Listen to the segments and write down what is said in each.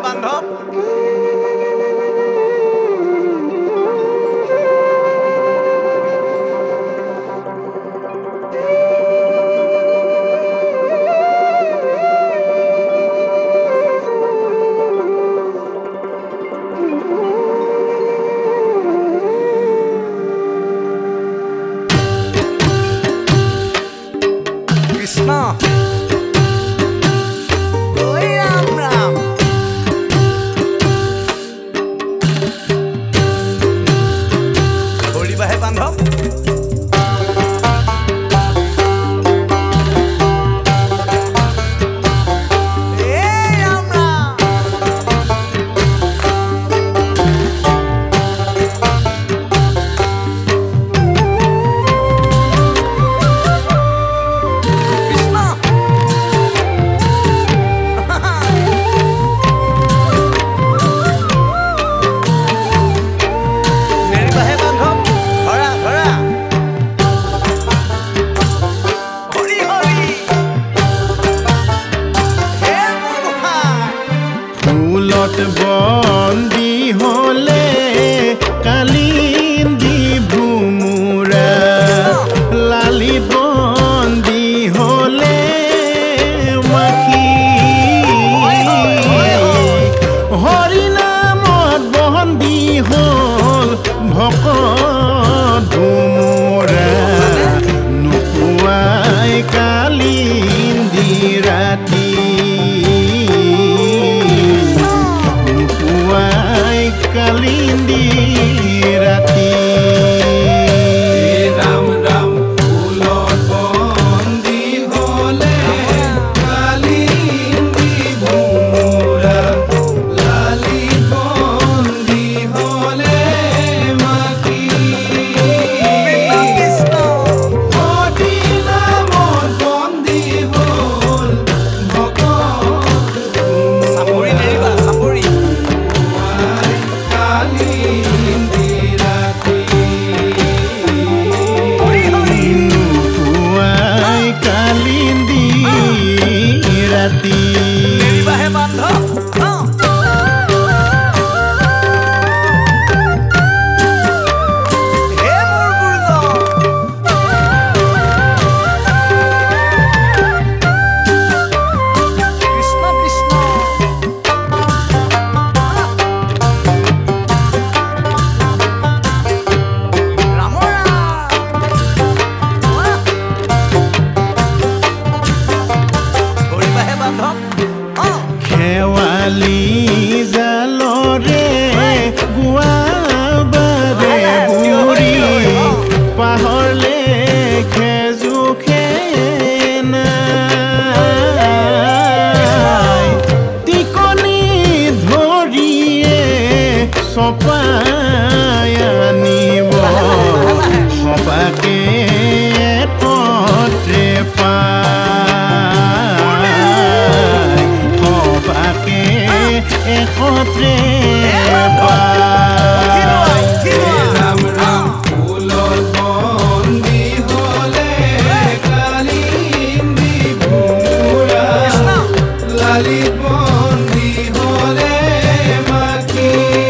বান্ধৱ কৃষ্ণ বন্দী হলে কালিন্দী ভুমুৰা লালি বন্দী হলে মাখি হৰিনামত বন্দী হল ভকত ভুমুৰা নোপোৱাই কালিন্দী ৰাতি কালিন্দী ৰাতি ৰাম ৰাম ফুলত বন্দী হলে কালিন্দী ভুমুৰা লালি বন্দী হলে মাটি হৰিনামত বন্দী হল ভকত চাপৰি নেৰিবা চাপৰি নেৰিবাহে বান্ধৱ খেৱালি জালৰে গুৱাবাৰে বুৰি পাহৰলে খেজুখে নাই টিকনি ধৰিয়ে চপাই আনিব সবাকে পত্ৰে একত্ৰে ৰাম ৰাম ফুলত বন্দী হলে কালিন্দী ভুমুৰা লালি বন্দী হলে মাখি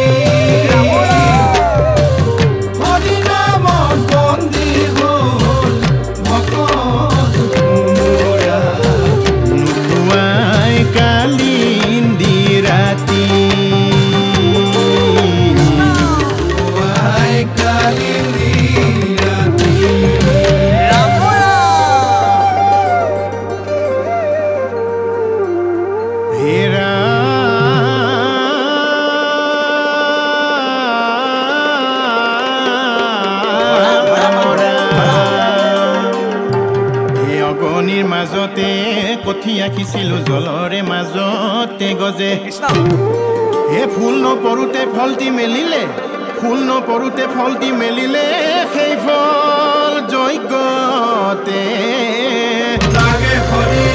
হৰিনামত বন্দী হল ভকত ভুমুৰা নোপোৱাই কালিন্দী ৰাতি অগনিৰ মাজতে কঠীয়া সিঁচিলো জলৰে মাজতে গজে হে ফুল নপৰোতে ফলটি মেলিলে ফুল নপৰোতে ফলটি মেলিলে সেই ফল যজ্ঞতে লাগে হৰি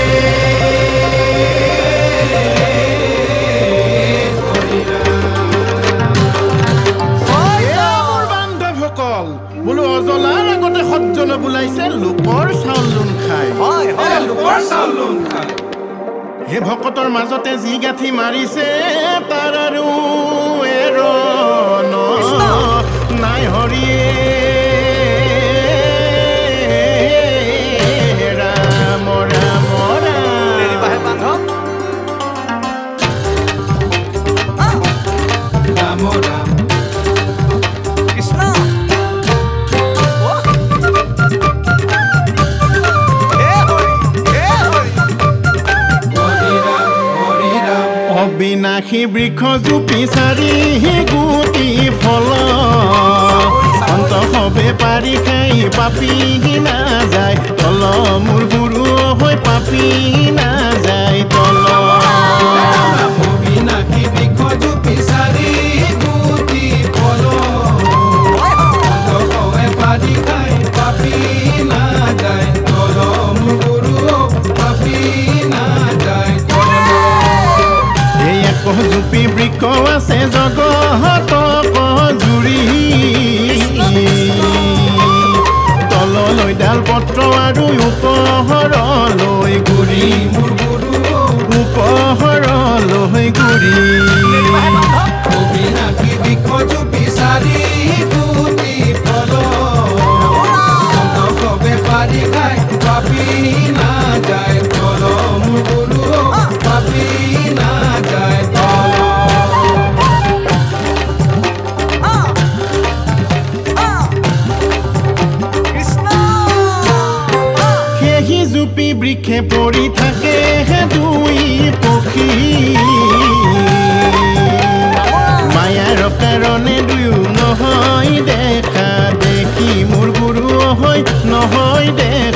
বান্ধৱসকল বোলো অজলাৰ আগতে সজ্জন বোলাইছে লোকৰ চাউল লুন খায় লোকৰ চাউল লুন খায় হে ভকতৰ মাজতে যি গাঁঠি মাৰিছে তাৰ আৰু এৰণ নাই হৰিয়ে ৰাম ৰাম নেৰিবাহে বান্ধৱ ৰাম ৰাম কৃষ্ণ অবিনাশী বৃক্ষ জুপি চাৰি গুটি ফল অন্ত হবে পাৰি খাই পাপি নাযায় তল মোৰ গুৰু হৈ পাপি নাযায় তল অবিনাশী বৃক্ষ জুপি চাৰি গুটি ফল অন্ত হবে পাৰি খাই পাপি নাযায় তল মোৰ গুৰু পাপি নাযায় জুপি বৃক্ষ আছে জগত জুৰি তললৈ ডাল পত্ৰ আৰু উপহৰলৈ গুৰি উপহৰলৈ গুৰি অবিনাশী বৃক্ষ জুপি চাৰি গুটি ফল অন্তবে পাৰি খাই পাপি নাযায় তল মোৰ গুৰু পাপি নাযায় জুপি বৃক্ষে পৰি থাকে দুই পক্ষী মায়াৰ কাৰণে দুয়ো নহয় দেখা দেখি মোৰ গুৰু হয় নহয় দে